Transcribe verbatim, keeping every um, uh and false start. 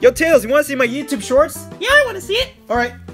Yo, Tails, you want to see my YouTube shorts? Yeah, I want to see it. All right.